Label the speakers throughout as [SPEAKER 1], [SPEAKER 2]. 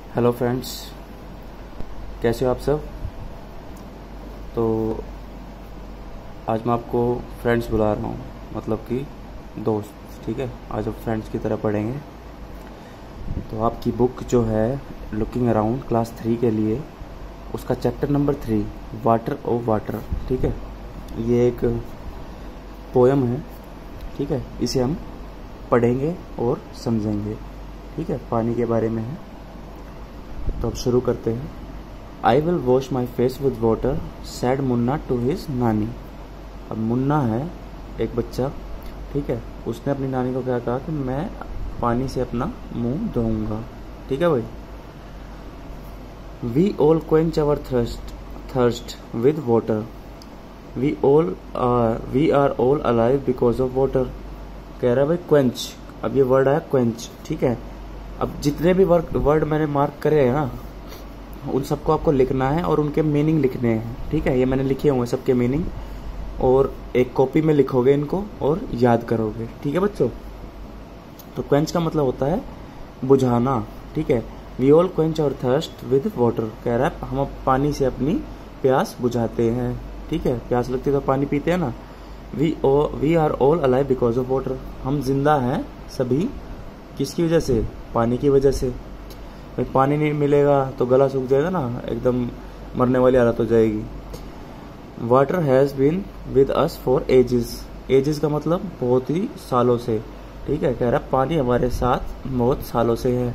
[SPEAKER 1] Hello friends, कैसे हो आप सब। तो आज मैं आपको फ्रेंड्स बुला रहा हूँ, मतलब कि दोस्त। ठीक है, आज आप फ्रेंड्स की तरह पढ़ेंगे। तो आपकी बुक जो है लुकिंग अराउंड क्लास 3 के लिए, उसका chapter number 3 water O water. ठीक है, ये एक पोयम है। ठीक है, इसे हम पढ़ेंगे और समझेंगे। ठीक है, पानी के बारे में है। तो अब शुरू करते हैं। I will wash my face with water said Munna to his nani. अब मुन्ना है एक बच्चा, ठीक है, उसने अपनी नानी को क्या कहा कि मैं पानी से अपना मुंह धोऊंगा। ठीक है भाई। We all quench our thirst with water. We are all alive because of water. कह रहा है भाई क्वेंच। अब ये वर्ड आया क्वेंच। ठीक है, अब जितने भी वर्ड मैंने मार्क करे हैं ना, उन सबको आपको लिखना है और उनके मीनिंग लिखने हैं। ठीक है, ये मैंने लिखे हुए हैं सबके मीनिंग, और एक कॉपी में लिखोगे इनको और याद करोगे। ठीक है बच्चों। तो क्वेंच का मतलब होता है बुझाना। ठीक है, we all quench our thirst with water. कह रहा है हम पानी से अपनी प्यास बुझाते हैं। ठीक है, प्यास लगती है तो पानी पीते हैं ना। We are all alive because of water. हम जिंदा हैं सभी, किसकी वजह से? पानी की वजह से। भाई पानी नहीं मिलेगा तो गला सूख जाएगा ना, एकदम मरने वाली हालत हो जाएगी। Water has been with us for ages. Ages का मतलब बहुत ही सालों से। ठीक है, कह रहा है पानी हमारे साथ बहुत सालों से है।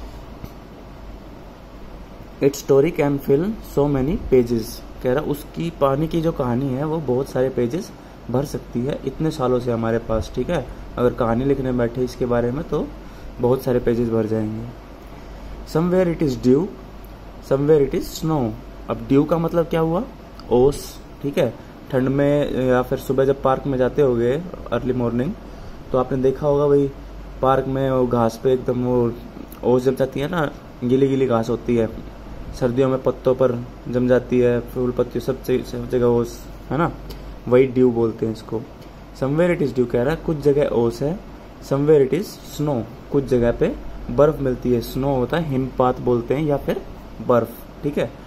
[SPEAKER 1] Its story can fill so many pages. कह रहा उसकी पानी की जो कहानी है वो बहुत सारे पेजेस भर सकती है, इतने सालों से हमारे पास। ठीक है, अगर कहानी लिखने बैठे इसके बारे में तो बहुत सारे पेजेस भर जाएंगे। Somewhere it is dew, somewhere it is snow. अब ड्यू का मतलब क्या हुआ? ओस। ठीक है, ठंड में या फिर सुबह जब पार्क में जाते होगे अर्ली मॉर्निंग, तो आपने देखा होगा भाई पार्क में वो घास पे एकदम वो ओस जम जाती है ना, गीली गीली घास होती है। सर्दियों में पत्तों पर जम जाती है, फूल पत्ती सब जगह ओस है ना, वही ड्यू बोलते हैं इसको। समवेयर इट इज ड्यू कह रहा है कुछ जगह ओस है। समवेयर इट इज स्नो, कुछ जगह पे बर्फ मिलती है। स्नो होता है हिमपात बोलते हैं या फिर बर्फ। ठीक है।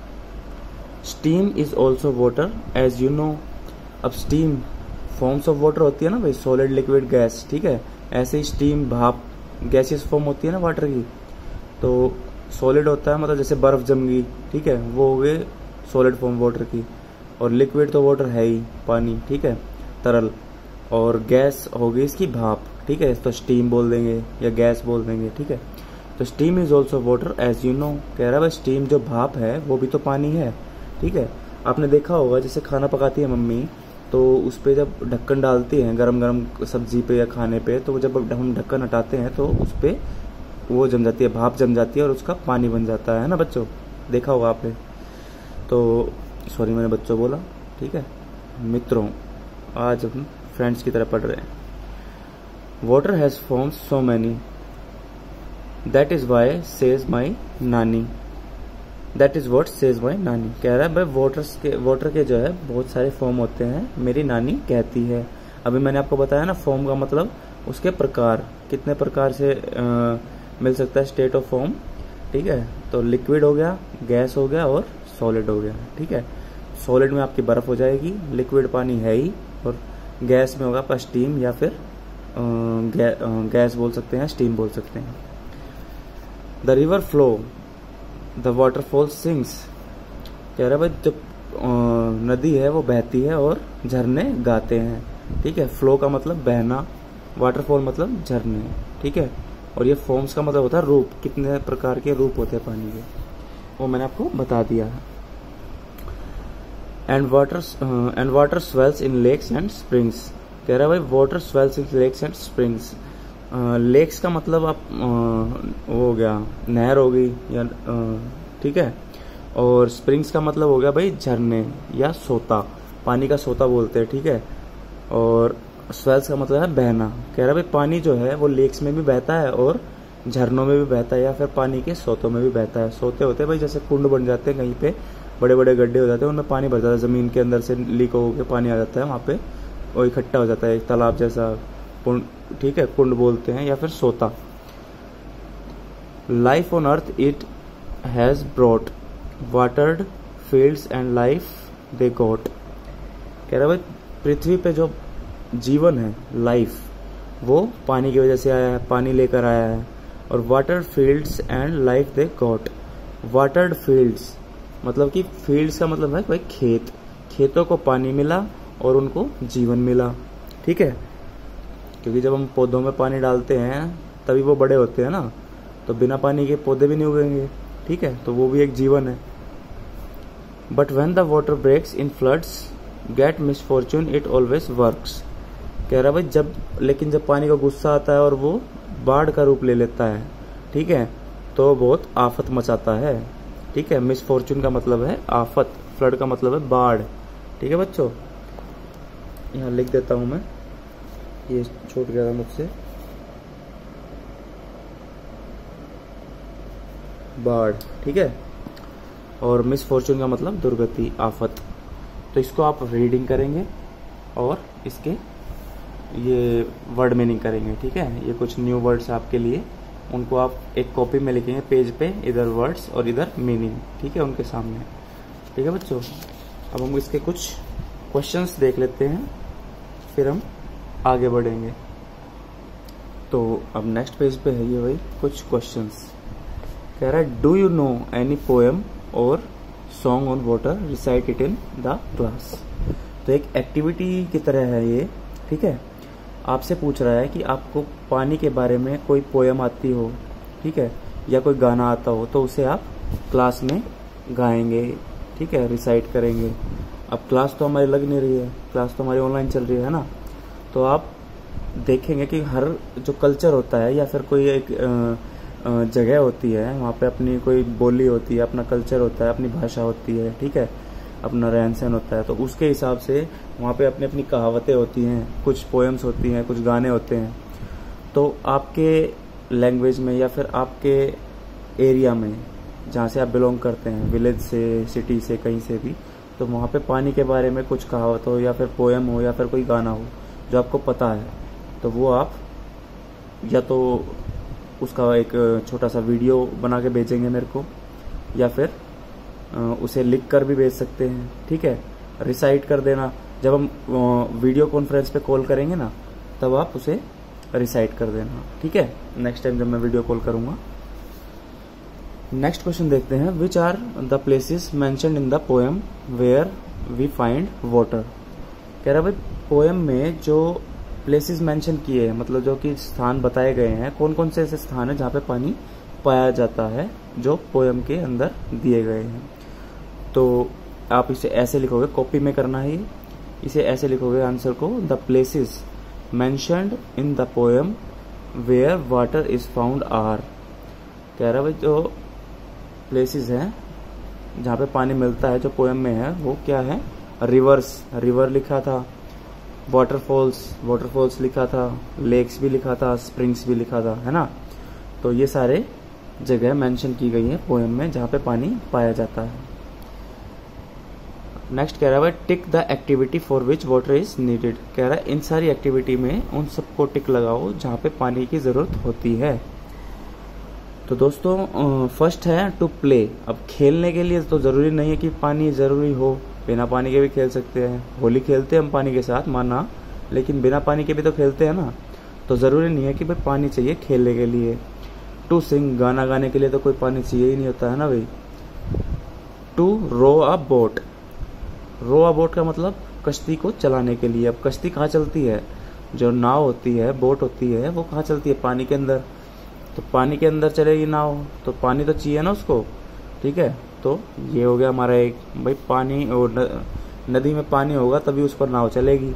[SPEAKER 1] Steam is also water as you know. अब स्टीम फॉर्म्स ऑफ वाटर होती है ना भाई, सॉलिड लिक्विड गैस। ठीक है, ऐसे ही स्टीम भाप गैसियस फॉर्म होती है ना वाटर की। तो सॉलिड होता है मतलब जैसे बर्फ जम गई, ठीक है, वो हो गए सॉलिड फॉर्म वाटर की। और लिक्विड तो वाटर है ही, पानी। ठीक है, तरल। और गैस हो गई इसकी भाप। ठीक है, तो स्टीम बोल देंगे या गैस बोल देंगे। ठीक है, तो steam is also water as you know. कह रहा है स्टीम जो भाप है वो भी तो पानी है। ठीक है, आपने देखा होगा जैसे खाना पकाती है मम्मी, तो उस पर जब ढक्कन डालती हैं गरम गरम सब्जी पे या खाने पे, तो जब हम ढक्कन हटाते हैं तो उस पर वो जम जाती है, भाप जम जाती है और उसका पानी बन जाता है ना बच्चों, देखा होगा आपने। तो सॉरी मैंने बच्चों बोला। ठीक है मित्रों, आज हम फ्रेंड्स की तरह पढ़ रहे हैं। Water has forms so many, that is why says my nani. That is what says my nani. कह रहा है भाई वाटर के जो है बहुत सारे फॉर्म होते हैं, मेरी नानी कहती है। अभी मैंने आपको बताया ना फॉर्म का मतलब उसके प्रकार, कितने प्रकार से मिल सकता है स्टेट ऑफ फॉर्म। ठीक है, तो लिक्विड हो गया, गैस हो गया और सॉलिड हो गया। ठीक है, सॉलिड में आपकी बर्फ हो जाएगी, लिक्विड पानी है ही, और गैस में होगा आपका स्टीम या फिर गैस बोल सकते हैं, स्टीम बोल सकते हैं। The river flow, the waterfall sings. कह रहा है भाई जब नदी है वो बहती है और झरने गाते हैं। ठीक है, फ्लो का मतलब बहना, वाटरफॉल मतलब झरने। ठीक है, और ये फॉर्म्स का मतलब होता है रूप, कितने प्रकार के रूप होते हैं पानी के, वो मैंने आपको बता दिया है। And water swells in lakes and springs. कह रहा है भाई water swells in lakes and springs. Lakes का मतलब आप वो हो गया नहर हो गई या ठीक है, और स्प्रिंग्स का मतलब हो गया भाई झरने या सोता, पानी का सोता बोलते हैं। ठीक है, और स्वेल्स का मतलब है बहना। कह रहा है भाई पानी जो है वो लेक्स में भी बहता है और झरनों में भी बहता है या फिर पानी के सोतों में भी बहता है। सोते होते हैं भाई जैसे कुंड बन जाते हैं, कहीं पे बड़े बड़े गड्ढे हो जाते हैं, उनमें पानी भर जाता है, जमीन के अंदर से लीक होकर पानी आ जाता है, वहाँ पे वो इकट्ठा हो जाता है, एक तालाब जैसा। ठीक है, कुंड बोलते हैं या फिर सोता। Life on earth has brought watered fields and life they got. कह रहा भाई पृथ्वी पे जो जीवन है, लाइफ, वो पानी की वजह से आया है, पानी लेकर आया है। और watered fields and life they got. Watered fields मतलब कि फील्ड्स का मतलब है भाई खेत, खेतों को पानी मिला और उनको जीवन मिला। ठीक है, क्योंकि जब हम पौधों में पानी डालते हैं तभी वो बड़े होते हैं ना, तो बिना पानी के पौधे भी नहीं उगेंगे। ठीक है, तो वो भी एक जीवन है। But when the water breaks in floods get misfortune it always works. कह रहा भाई लेकिन जब पानी का गुस्सा आता है और वो बाढ़ का रूप ले लेता है, ठीक है, तो बहुत आफत मचाता है। ठीक है, मिसफॉर्चून का मतलब है आफत, फ्लड का मतलब है बाढ़। ठीक है बच्चों, यहाँ लिख देता हूं मैं, ये छूट गया था मुझसे, बाढ़। ठीक है, और मिसफॉर्चून का मतलब दुर्गति, आफत। तो इसको आप रीडिंग करेंगे और इसके ये वर्ड मीनिंग करेंगे। ठीक है, ये कुछ न्यू वर्ड्स आपके लिए, उनको आप एक कॉपी में लिखेंगे पेज पे, इधर वर्ड्स और इधर मीनिंग। ठीक है, उनके सामने। ठीक है बच्चों, अब हम इसके कुछ क्वेश्चंस देख लेते हैं, फिर हम आगे बढ़ेंगे। तो अब नेक्स्ट पेज पे है ये भाई कुछ क्वेश्चंस। कह रहा है do you know any poem और song on water, recite it in the class. तो एक एक्टिविटी की तरह है ये। ठीक है, आपसे पूछ रहा है कि आपको पानी के बारे में कोई पोएम आती हो, ठीक है, या कोई गाना आता हो, तो उसे आप क्लास में गाएंगे। ठीक है, रिसाइट करेंगे। अब क्लास तो हमारी लग नहीं रही है, क्लास तो हमारी ऑनलाइन चल रही है ना, तो आप देखेंगे कि हर जो कल्चर होता है या फिर कोई एक जगह होती है, वहाँ पे अपनी कोई बोली होती है, अपना कल्चर होता है, अपनी भाषा होती है। ठीक है, अपना रहन सहन होता है, तो उसके हिसाब से वहाँ पे अपनी अपनी कहावतें होती हैं, कुछ पोएम्स होती हैं, कुछ गाने होते हैं। तो आपके लैंग्वेज में या फिर आपके एरिया में जहाँ से आप बिलोंग करते हैं, विलेज से, सिटी से, कहीं से भी, तो वहाँ पे पानी के बारे में कुछ कहावत हो या फिर पोएम हो या फिर कोई गाना हो जो आपको पता है, तो वो आप या तो उसका एक छोटा सा वीडियो बना के भेजेंगे मेरे को, या फिर उसे लिख कर भी भेज सकते हैं। ठीक है, रिसाइट कर देना। जब हम वीडियो कॉन्फ्रेंस पे कॉल करेंगे ना, तब आप उसे रिसाइट कर देना। ठीक है, नेक्स्ट टाइम जब मैं वीडियो कॉल करूंगा। नेक्स्ट क्वेश्चन देखते हैं, which are the places mentioned in the poem where we find water. कह रहा भाई पोएम में जो प्लेसेस मेंशन किए हैं, मतलब जो कि स्थान बताए गए हैं, कौन कौन से ऐसे स्थान है जहाँ पे पानी पाया जाता है जो पोएम के अंदर दिए गए हैं। तो आप इसे ऐसे लिखोगे, कॉपी में करना है ये, इसे ऐसे लिखोगे आंसर को, the places mentioned in the poem where water is found are. कह रहा भाई जो प्लेसेस हैं जहाँ पे पानी मिलता है जो पोएम में है, वो क्या है, रिवर्स, रिवर लिखा था, वाटरफॉल्स लिखा था, लेक्स भी लिखा था, स्प्रिंग्स भी लिखा था, है ना। तो ये सारे जगह मेंशन की गई है पोएम में जहाँ पे पानी पाया जाता है। नेक्स्ट कह रहा है tick the activity for which water is needed. कह रहा है इन सारी एक्टिविटी में उन सबको टिक लगाओ जहाँ पे पानी की जरूरत होती है। तो दोस्तों फर्स्ट है टू प्ले। अब खेलने के लिए तो जरूरी नहीं है कि पानी जरूरी हो, बिना पानी के भी खेल सकते हैं। होली खेलते हैं हम पानी के साथ, माना, लेकिन बिना पानी के भी तो खेलते हैं ना, तो जरूरी नहीं है कि भाई पानी चाहिए खेलने के लिए। टू सिंग, गाना गाने के लिए तो कोई पानी चाहिए ही नहीं होता है ना भाई। To row a boat, row a boat का मतलब कश्ती को चलाने के लिए। अब कश्ती कहाँ चलती है, जो नाव होती है, बोट होती है, वो कहाँ चलती है, पानी के अंदर। तो पानी के अंदर चलेगी नाव, तो पानी तो चाहिए ना उसको। ठीक है, तो ये हो गया हमारा एक, भाई पानी और नदी में पानी होगा तभी उस पर नाव चलेगी।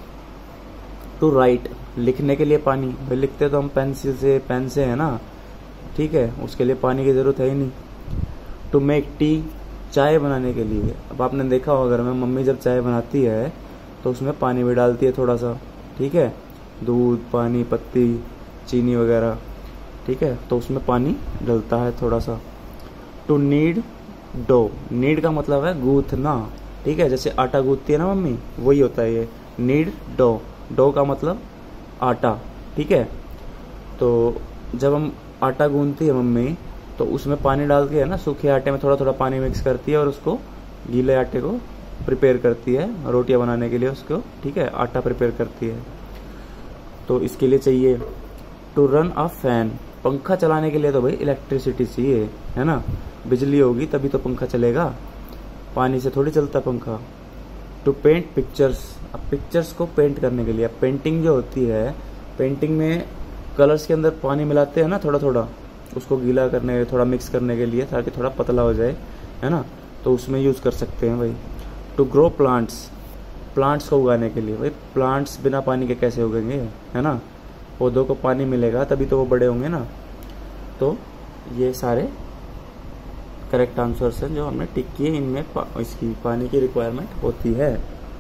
[SPEAKER 1] टू राइट, लिखने के लिए पानी, भाई लिखते तो हम पेंसिल से, पेन से है ना, ठीक है, उसके लिए पानी की जरूरत है ही नहीं। टू मेक टी, चाय बनाने के लिए। अब आपने देखा होगा घर में मम्मी जब चाय बनाती है तो उसमें पानी भी डालती है थोड़ा सा, ठीक है, दूध, पानी, पत्ती, चीनी वगैरह, ठीक है, तो उसमें पानी डलता है थोड़ा सा। टू नीड डो, नीड का मतलब है गूंथना, ठीक है, जैसे आटा गूंथती है ना मम्मी, वही होता है ये नीड डो। डो का मतलब आटा, ठीक है। तो जब हम आटा गूंथती है मम्मी तो तो उसमें पानी डाल के है ना, सूखे आटे में थोड़ा थोड़ा पानी मिक्स करती है और उसको गीले आटे को प्रिपेयर करती है रोटियां बनाने के लिए उसको, ठीक है, आटा प्रिपेयर करती है। तो इसके लिए चाहिए टू रन अ फैन, पंखा चलाने के लिए तो भाई इलेक्ट्रिसिटी चाहिए, है ना, बिजली होगी तभी तो पंखा चलेगा, पानी से थोड़ी चलता पंखा। टू पेंट पिक्चर्स, अब पिक्चर्स को पेंट करने के लिए, पेंटिंग जो होती है, पेंटिंग में कलर्स के अंदर पानी मिलाते हैं ना थोड़ा थोड़ा, उसको गीला करने, थोड़ा मिक्स करने के लिए ताकि थोड़ा पतला हो जाए, है ना, तो उसमें यूज कर सकते हैं भाई। टू ग्रो प्लांट्स, प्लांट्स को उगाने के लिए, भाई प्लांट्स बिना पानी के कैसे उगेंगे, है ना, पौधों को पानी मिलेगा तभी तो वो बड़े होंगे ना। तो ये सारे करेक्ट आंसर्स हैं जो हमने टिक किए, इनमें इसकी पानी की रिक्वायरमेंट होती है।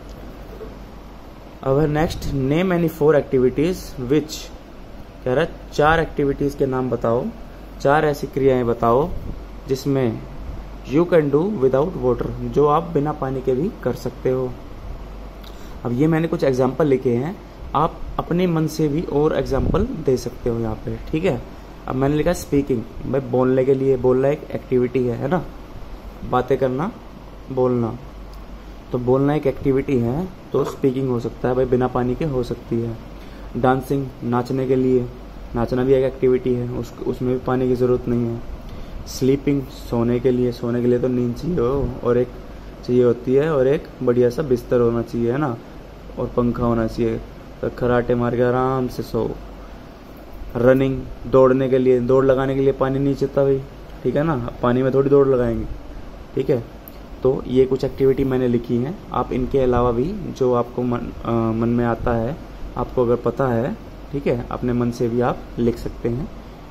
[SPEAKER 1] अब next, name any 4 activities which, कह रहा है 4 एक्टिविटीज के नाम बताओ, 4 ऐसी क्रियाएं बताओ जिसमें you can do without water, जो आप बिना पानी के भी कर सकते हो। अब ये मैंने कुछ एग्जाम्पल लिखे हैं, आप अपने मन से भी और एग्जाम्पल दे सकते हो यहाँ पे, ठीक है। अब मैंने लिखा स्पीकिंग, भाई बोलने के लिए, बोलना एक एक्टिविटी है ना, बातें करना, बोलना, तो बोलना एक एक्टिविटी है, तो स्पीकिंग हो सकता है भाई, बिना पानी के हो सकती है। डांसिंग, नाचने के लिए, नाचना भी एक एक्टिविटी है, उसमें भी पानी की ज़रूरत नहीं है। स्लीपिंग, सोने के लिए तो नींद चाहिए हो, और एक चाहिए होती है, और एक बढ़िया सा बिस्तर होना चाहिए, है ना, और पंखा होना चाहिए, तो खराटे मार के आराम से सो। रनिंग, दौड़ने के लिए, दौड़ लगाने के लिए पानी नहीं चाहिए भाई, ठीक है ना, पानी में थोड़ी दौड़ लगाएंगे, ठीक है। तो ये कुछ एक्टिविटी मैंने लिखी हैं, आप इनके अलावा भी जो आपको मन में आता है, आपको अगर पता है, ठीक है, अपने मन से भी आप लिख सकते हैं।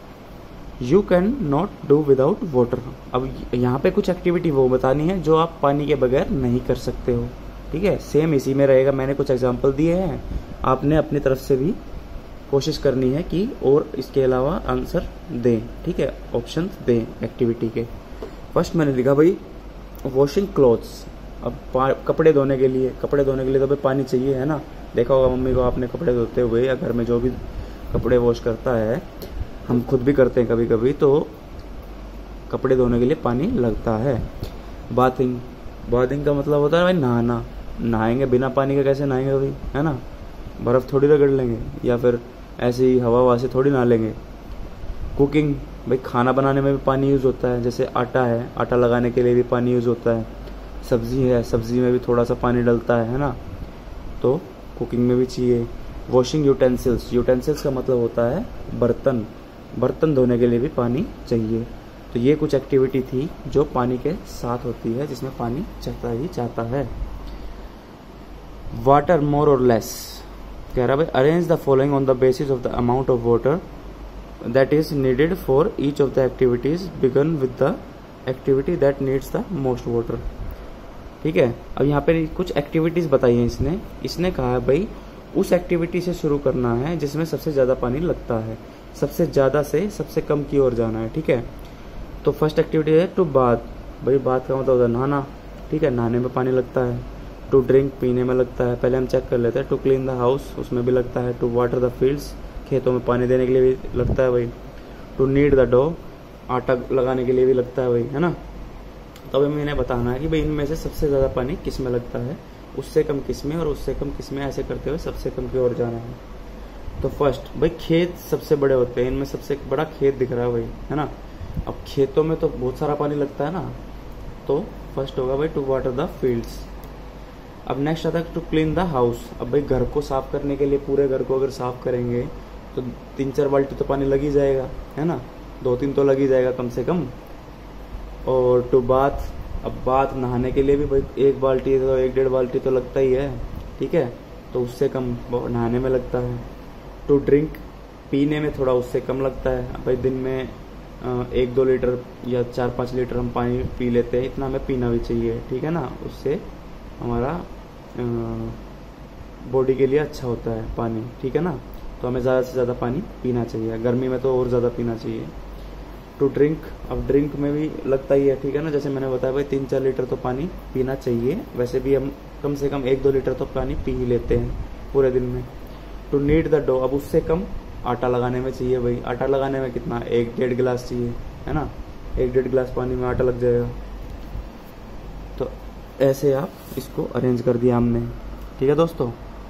[SPEAKER 1] You can not do without water, अब यहाँ पे कुछ एक्टिविटी वो बतानी है जो आप पानी के बगैर नहीं कर सकते हो, ठीक है। सेम इसी में रहेगा, मैंने कुछ एग्जाम्पल दिए हैं, आपने अपनी तरफ से भी कोशिश करनी है कि और इसके अलावा आंसर दें, ठीक है, ऑप्शन दें एक्टिविटी के। फर्स्ट मैंने लिखा भाई वॉशिंग क्लॉथ्स, अब कपड़े धोने के लिए तो भाई पानी चाहिए, है ना, देखा होगा मम्मी को आपने कपड़े धोते हुए, या घर में जो भी कपड़े वॉश करता है, हम खुद भी करते हैं कभी कभी, तो कपड़े धोने के लिए पानी लगता है। बाथिंग का मतलब होता है भाई नहाना, नहाएंगे बिना पानी के कैसे नहाएंगे भाई, है ना, बर्फ थोड़ी रगड़ लेंगे, या फिर ऐसे ही हवा से थोड़ी नहा लेंगे। कुकिंग, भाई खाना बनाने में भी पानी यूज़ होता है, जैसे आटा है, आटा लगाने के लिए भी पानी यूज़ होता है। सब्जी है, सब्जी में भी थोड़ा सा पानी डलता है ना, तो कुकिंग में भी चाहिए। वॉशिंग यूटेंसिल्स का मतलब होता है बर्तन धोने के लिए भी पानी चाहिए। तो ये कुछ एक्टिविटी थी जो पानी के साथ होती है, जिसमें पानी चाहता है। वाटर मोर और लेस, कह रहा भाई arrange the following on the basis of the amount of water that is needed for each of the activities, begin with the activity that needs the most water, ठीक है। अब यहाँ पे कुछ एक्टिविटीज बताई हैं इसने कहा है भाई उस एक्टिविटी से शुरू करना है जिसमें सबसे ज्यादा पानी लगता है, सबसे ज्यादा से सबसे कम की ओर जाना है, ठीक है। तो फर्स्ट एक्टिविटी है टू बाथ, भाई बाथ का मतलब होता है नहाना, ठीक है, नहाने में पानी लगता है। टू ड्रिंक, पीने में लगता है, पहले हम चेक कर लेते हैं। टू क्लीन द हाउस, उसमें भी लगता है। टू वाटर द फील्ड्स, खेतों में पानी देने के लिए भी लगता है भाई। टू नीड द डो, आटा लगाने के लिए भी लगता है भाई, है ना। तो अभी मैंने बताना है कि भाई इनमें से सबसे ज़्यादा पानी किस में लगता है, उससे कम किस में, और उससे कम किस में, ऐसे करते हुए सबसे कम की ओर जाना है। तो फर्स्ट भाई खेत सबसे बड़े होते हैं, इनमें सबसे बड़ा खेत दिख रहा है भाई, है ना। अब खेतों में तो बहुत सारा पानी लगता है ना, तो फर्स्ट होगा भाई टू वाटर द फील्ड्स। अब नेक्स्ट आता है टू क्लीन द हाउस, अब भाई घर को साफ करने के लिए, पूरे घर को अगर साफ करेंगे तो 3-4 बाल्टी तो पानी लग ही जाएगा, है ना, 2-3 तो लग ही जाएगा कम से कम। और टू बाथ, अब बाथ नहाने के लिए भी भाई 1 बाल्टी तो 1-1.5 बाल्टी तो लगता ही है, ठीक है, तो उससे कम नहाने में लगता है। टू ड्रिंक, पीने में थोड़ा उससे कम लगता है, भाई दिन में 1-2 लीटर या 4-5 लीटर हम पानी पी लेते हैं, इतना हमें पीना भी चाहिए, ठीक है ना, उससे हमारा बॉडी के लिए अच्छा होता है पानी, ठीक है ना। तो हमें ज़्यादा से ज़्यादा पानी पीना चाहिए, गर्मी में तो और ज़्यादा पीना चाहिए। टू ड्रिंक, अब ड्रिंक में भी लगता ही है, ठीक है ना, जैसे मैंने बताया भाई 3-4 लीटर तो पानी पीना चाहिए, वैसे भी हम कम से कम 1-2 लीटर तो पानी पी ही लेते हैं पूरे दिन में। टू नीड द डो, अब उससे कम आटा लगाने में चाहिए भाई, आटा लगाने में कितना 1-1.5 गिलास चाहिए, है ना, 1-1.5 गिलास पानी में आटा लग जाएगा। तो ऐसे आप इसको अरेंज कर दिया हमने, ठीक है दोस्तों।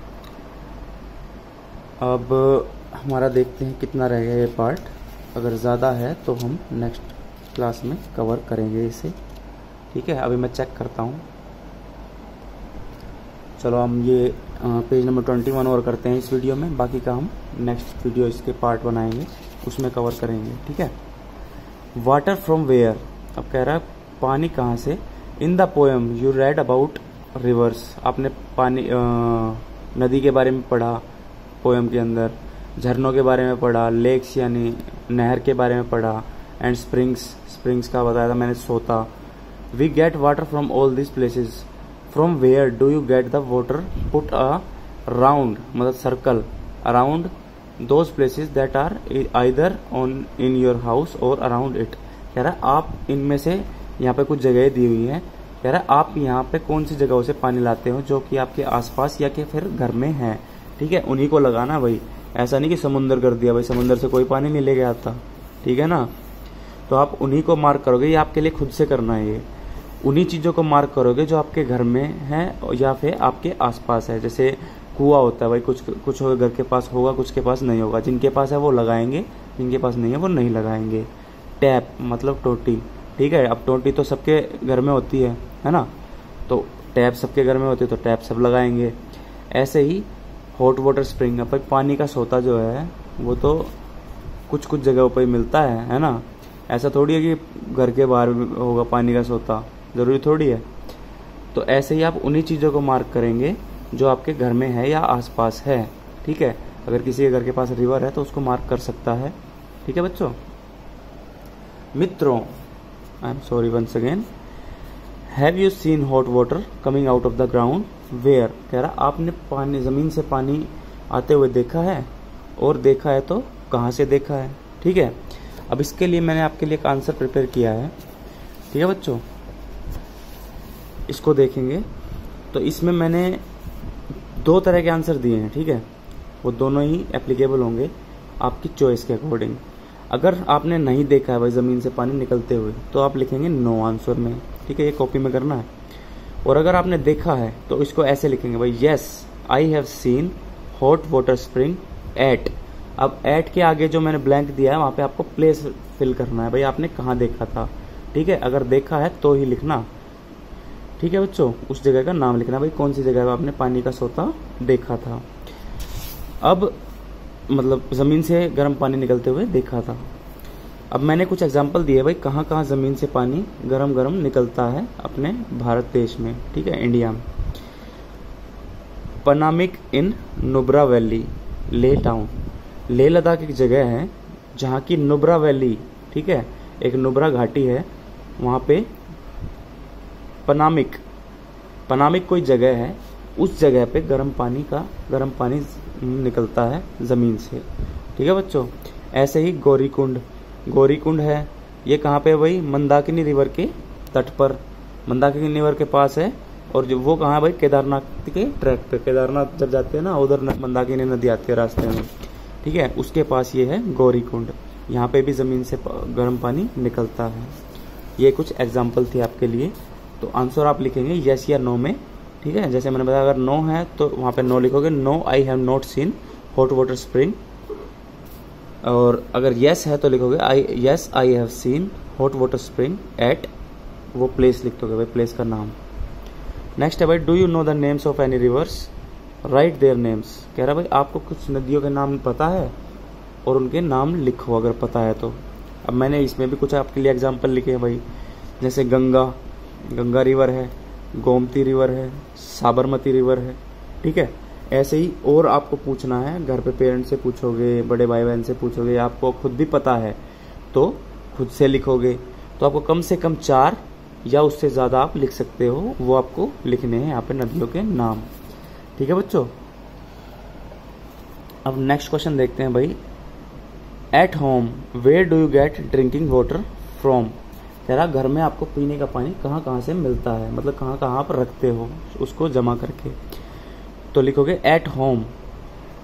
[SPEAKER 1] अब हमारा देखते हैं कितना रह गया ये पार्ट। अगर ज़्यादा है तो हम नेक्स्ट क्लास में कवर करेंगे इसे, ठीक है। अभी मैं चेक करता हूँ। चलो हम ये पेज नंबर 21 और करते हैं इस वीडियो में, बाकी का हम नेक्स्ट वीडियो इसके पार्ट बनाएंगे, उसमें कवर करेंगे, ठीक है। वाटर फ्रॉम वेयर, अब कह रहा है पानी कहाँ से। In the poem you read about rivers, आपने पानी नदी के बारे में पढ़ा पोएम के अंदर, झरनों के बारे में पढ़ा, लेक्स यानी नहर के बारे में पढ़ा, एंड स्प्रिंग्स का बताया था मैंने, सोता। We get water from all this places, from where do you get the water, put a round मतलब circle around those places that are either on in your house और अराउंड इट। कह रहा है आप इनमें से, यहाँ पे कुछ जगह दी हुई हैं, कह रहा है आप यहाँ पे कौन सी जगहों से पानी लाते हो जो कि आपके आसपास या कि फिर घर में है, ठीक है। उन्हीं को लगाना भाई, ऐसा नहीं कि समुंदर कर दिया भाई, समुंदर से कोई पानी नहीं लेके आता, ठीक है ना। तो आप उन्हीं को मार्क करोगे, ये आपके लिए खुद से करना है। ये उन्हीं चीज़ों को मार्क करोगे जो आपके घर में है या फिर आपके आसपास है। जैसे कुआं होता है भाई, कुछ घर के पास होगा, कुछ के पास नहीं होगा, जिनके पास है वो लगाएंगे, जिनके पास नहीं है वो नहीं लगाएंगे। टैप मतलब टोटी, ठीक है। अब टोटी तो सबके घर में होती है ना, तो टैप सबके घर में होती है तो टैप सब लगाएंगे। ऐसे ही हॉट वाटर स्प्रिंग, भाई पानी का सोता जो है वो तो कुछ कुछ जगहों पर मिलता है ना। ऐसा थोड़ी है कि घर के बाहर होगा पानी का सोता, जरूरी थोड़ी है। तो ऐसे ही आप उन्हीं चीज़ों को मार्क करेंगे जो आपके घर में है या आसपास है, ठीक है। अगर किसी के घर के पास रिवर है तो उसको मार्क कर सकता है, ठीक है बच्चों। मित्रों, I am sorry once again, have you seen hot water coming out of the ground where, कह रहा आपने पानी, जमीन से पानी आते हुए देखा है, और देखा है तो कहाँ से देखा है, ठीक है। अब इसके लिए मैंने आपके लिए एक आंसर प्रिपेयर किया है, ठीक है बच्चों। इसको देखेंगे तो इसमें मैंने 2 तरह के आंसर दिए हैं, ठीक है। वो दोनों ही एप्लीकेबल होंगे आपकी चॉइस के अकॉर्डिंग। अगर आपने नहीं देखा है भाई ज़मीन से पानी निकलते हुए तो आप लिखेंगे नो आंसर में, ठीक है, ये कॉपी में करना है। और अगर आपने देखा है तो इसको ऐसे लिखेंगे भाई, yes I have seen hot water spring at. अब एट के आगे जो मैंने ब्लैंक दिया है वहाँ पे आपको प्लेस फिल करना है भाई, आपने कहाँ देखा था, ठीक है। अगर देखा है तो ही लिखना, ठीक है बच्चों। उस जगह का नाम लिखना भाई, कौन सी जगह आपने पानी का सोता देखा था। अब मतलब ज़मीन से गर्म पानी निकलते हुए देखा था। अब मैंने कुछ एग्जांपल दिए भाई, कहाँ कहाँ ज़मीन से पानी गरम गरम निकलता है अपने भारत देश में, ठीक है, इंडिया में। Panamik in Nubra valley, Leh town, Leh Ladakh एक जगह है जहाँ की नुब्रा वैली, ठीक है, एक नुब्रा घाटी है, वहाँ पे पनामिक कोई जगह है, उस जगह पे गर्म पानी निकलता है ज़मीन से, ठीक है बच्चों। ऐसे ही गौरीकुंड है, ये कहाँ पे है भाई, मंदाकिनी रिवर के तट पर, मंदाकिनी रिवर के पास है। और जो वो कहाँ है भाई, केदारनाथ के ट्रैक पे, केदारनाथ जब जाते हैं ना उधर मंदाकिनी नदी आती है रास्ते में, ठीक है, उसके पास ये है गौरीकुंड। यहाँ पे भी ज़मीन से गर्म पानी निकलता है। ये कुछ एग्जाम्पल थे आपके लिए। तो आंसर आप लिखेंगे यस या नो में, ठीक है। जैसे मैंने बताया, अगर नो है तो वहाँ पे नो लिखोगे, no I have not seen hot water spring. और अगर यस है तो लिखोगे yes I have seen hot water spring at, वो प्लेस लिख दोगे भाई, प्लेस का नाम। नेक्स्ट है भाई, do you know the names of any rivers, write their names. कह रहा भाई आपको कुछ नदियों के नाम पता है और उनके नाम लिखो अगर पता है तो। अब मैंने इसमें भी कुछ आपके लिए एग्जाम्पल लिखे हैं भाई, जैसे गंगा रिवर है, गोमती रिवर है, साबरमती रिवर है, ठीक है। ऐसे ही और आपको पूछना है, घर पे पेरेंट्स से पूछोगे, बड़े भाई बहन से पूछोगे, आपको खुद भी पता है तो खुद से लिखोगे। तो आपको कम से कम 4 या उससे ज़्यादा आप लिख सकते हो, वो आपको लिखने हैं यहाँ पे नदियों के नाम, ठीक है बच्चों। अब नेक्स्ट क्वेश्चन देखते हैं भाई, at home where do you get drinking water from. कह रहा घर में आपको पीने का पानी कहाँ कहाँ से मिलता है, मतलब कहाँ कहाँ आप रखते हो उसको जमा करके। तो लिखोगे at home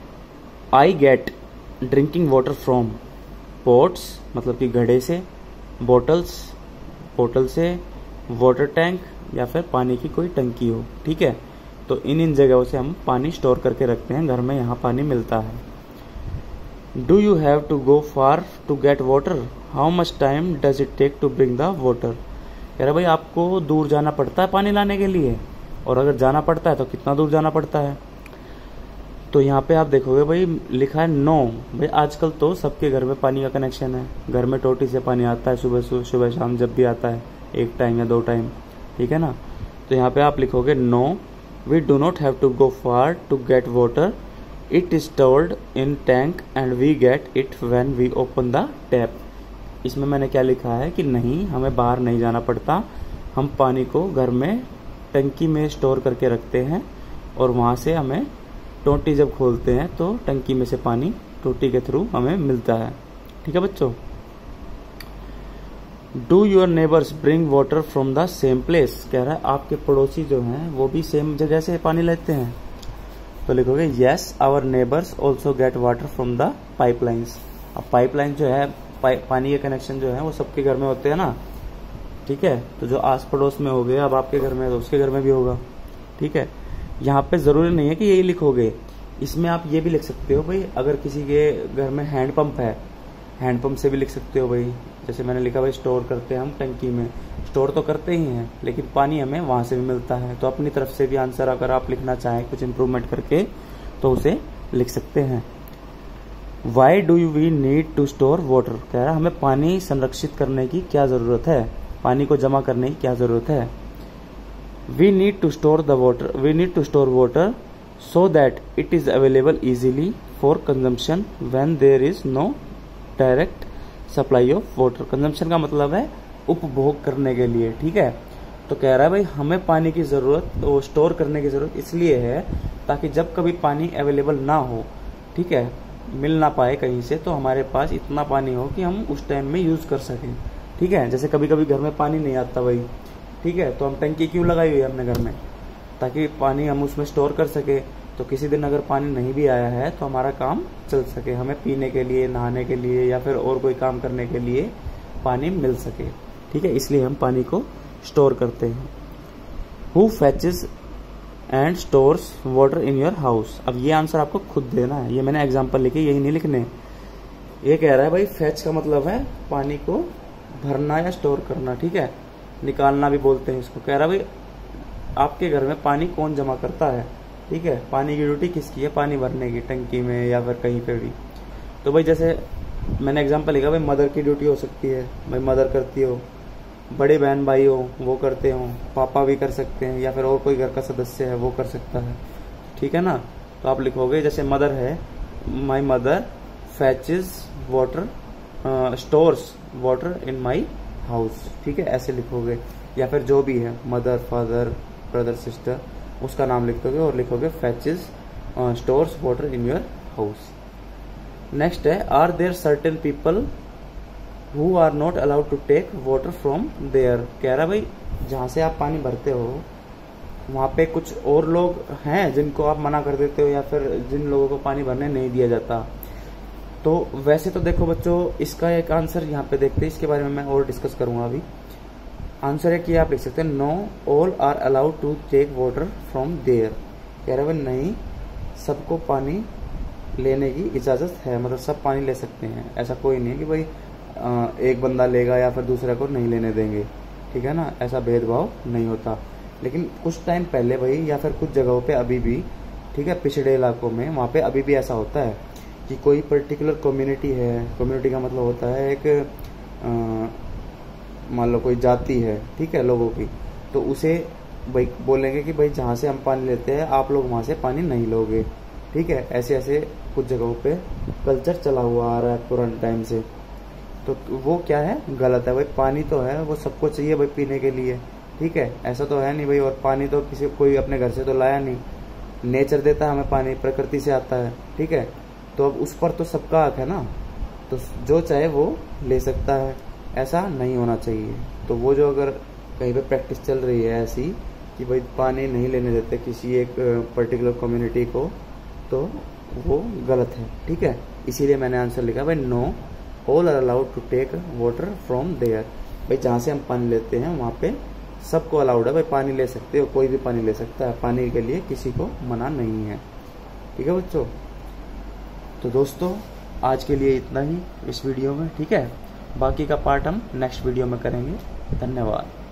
[SPEAKER 1] I get drinking water from pots, मतलब कि घड़े से, बॉटल्स, बोतल से, वाटर टैंक या फिर पानी की कोई टंकी हो, ठीक है। तो इन जगहों से हम पानी स्टोर करके रखते हैं, घर में यहाँ पानी मिलता है। Do you have to go far to get water, how much time does it take to bring the water. कह रहा भाई आपको दूर जाना पड़ता है पानी लाने के लिए, और अगर जाना पड़ता है तो कितना दूर जाना पड़ता है। तो यहाँ पे आप देखोगे भाई लिखा है नो। भाई आजकल तो सबके घर में पानी का कनेक्शन है, घर में टोटी से पानी आता है, सुबह शाम जब भी आता है, एक टाइम या 2 टाइम, ठीक है ना। तो यहाँ पे आप लिखोगे no, we do not have to go far to get water, it is stored in tank and we get it when we open the tap. इसमें मैंने क्या लिखा है कि नहीं, हमें बाहर नहीं जाना पड़ता, हम पानी को घर में टंकी में स्टोर करके रखते हैं, और वहाँ से हमें टोटी जब खोलते हैं तो टंकी में से पानी टोटी के थ्रू हमें मिलता है, ठीक है बच्चों। Do your neighbours bring water from the same place. कह रहा है आपके पड़ोसी जो हैं वो भी सेम जगह से पानी लेते हैं। तो लिखोगे yes our neighbours also get water from the pipelines. अब पाइपलाइन जो है, पानी के कनेक्शन जो है वो सबके घर में होते हैं ना, ठीक है। तो जो आस पड़ोस में हो गए, अब आपके घर में तो उसके घर में भी होगा, ठीक है। यहाँ पे जरूरी नहीं है कि यही लिखोगे, इसमें आप ये भी लिख सकते हो भाई, अगर किसी के घर में हैंडपंप है, हैंडपंप से भी लिख सकते हो भाई। जैसे मैंने लिखा भाई स्टोर करते हैं हम टंकी में, स्टोर तो करते ही हैं लेकिन पानी हमें वहां से भी मिलता है। तो अपनी तरफ से भी आंसर अगर आप लिखना चाहें कुछ इंप्रूवमेंट करके तो उसे लिख सकते हैं। Why do you we need to store water. कह रहा हमें पानी संरक्षित करने की क्या जरूरत है, पानी को जमा करने की क्या जरूरत है। We need to store the water, we need to store water so that it is available easily for consumption when there is no direct supply of water. Consumption का मतलब है उपभोग करने के लिए, ठीक है। तो कह रहा है भाई हमें पानी की जरूरत, तो स्टोर करने की जरूरत इसलिए है ताकि जब कभी पानी अवेलेबल ना हो, ठीक है, मिल ना पाए कहीं से, तो हमारे पास इतना पानी हो कि हम उस टाइम में यूज कर सकें, ठीक है। जैसे कभी कभी घर में पानी नहीं आता भाई, ठीक है, तो हम टंकी क्यों लगाई हुई है अपने घर में, ताकि पानी हम उसमें स्टोर कर सके। तो किसी दिन अगर पानी नहीं भी आया है तो हमारा काम चल सके, हमें पीने के लिए, नहाने के लिए या फिर और कोई काम करने के लिए पानी मिल सके, ठीक है। इसलिए हम पानी को स्टोर करते हैं। Who fetches and stores water in your house. अब ये आंसर आपको खुद देना है, ये मैंने एग्जांपल लिखे, यही नहीं लिखने। ये कह रहा है भाई फैच का मतलब है पानी को भरना या स्टोर करना, ठीक है, निकालना भी बोलते हैं इसको। कह रहा है भाई आपके घर में पानी कौन जमा करता है, ठीक है, पानी की ड्यूटी किसकी है, पानी भरने की, टंकी में या फिर कहीं पे भी। तो भाई जैसे मैंने एग्जांपल लिखा, भाई मदर की ड्यूटी हो सकती है, भाई मदर करती हो, बड़े बहन भाई हो वो करते हो, पापा भी कर सकते हैं, या फिर और कोई घर का सदस्य है वो कर सकता है, ठीक है ना। तो आप लिखोगे जैसे मदर है, my mother fetches water, stores water in my house, ठीक है, ऐसे लिखोगे। या फिर जो भी है, मदर, फादर, ब्रदर, सिस्टर, उसका नाम लिख दोगे और लिखोगे fetches stores water in your house. Next है, are there certain people who are not allowed to take water from there. कह रहा भाई जहां से आप पानी भरते हो वहां पे कुछ और लोग हैं जिनको आप मना कर देते हो, या फिर जिन लोगों को पानी भरने नहीं दिया जाता। तो वैसे तो देखो बच्चों, इसका एक आंसर यहाँ पे देखते हैं, इसके बारे में मैं और डिस्कस करूंगा अभी। आंसर है कि आप लिख सकते हैं no all are allowed to take water from there. कह रहे भाई नहीं, सबको पानी लेने की इजाजत है, मतलब सब पानी ले सकते हैं। ऐसा कोई नहीं है कि भाई एक बंदा लेगा या फिर दूसरे को नहीं लेने देंगे, ठीक है ना, ऐसा भेदभाव नहीं होता। लेकिन कुछ टाइम पहले भाई, या फिर कुछ जगहों पे अभी भी, ठीक है, पिछड़े इलाकों में वहाँ पे अभी भी ऐसा होता है कि कोई पर्टिकुलर कम्युनिटी है, कम्युनिटी का मतलब होता है एक मान लो कोई जाति है, ठीक है, लोगों की, तो उसे भाई बोलेंगे कि भाई जहाँ से हम पानी लेते हैं आप लोग वहाँ से पानी नहीं लोगे, ठीक है। ऐसे ऐसे कुछ जगहों पे कल्चर चला हुआ आ रहा है पुराने टाइम से। तो वो क्या है, गलत है भाई। पानी तो है वो सबको चाहिए भाई पीने के लिए, ठीक है, ऐसा तो है नहीं भाई। और पानी तो किसी कोई अपने घर से तो लाया नहीं, नेचर देता है हमें पानी, प्रकृति से आता है, ठीक है। तो अब उस पर तो सबका हक है ना, तो जो चाहे वो ले सकता है, ऐसा नहीं होना चाहिए। तो वो जो अगर कहीं पे प्रैक्टिस चल रही है ऐसी कि भाई पानी नहीं लेने देते किसी एक पर्टिकुलर कम्युनिटी को, तो वो गलत है, ठीक है। इसीलिए मैंने आंसर लिखा भाई no all are allowed to take water from there. भाई जहाँ से हम पानी लेते हैं वहाँ पे सबको अलाउड है, भाई पानी ले सकते हो, कोई भी पानी ले सकता है, पानी के लिए किसी को मना नहीं है। ठीक है बच्चों, तो दोस्तों आज के लिए इतना ही इस वीडियो में। ठीक है, बाकी का पार्ट हम नेक्स्ट वीडियो में करेंगे। धन्यवाद।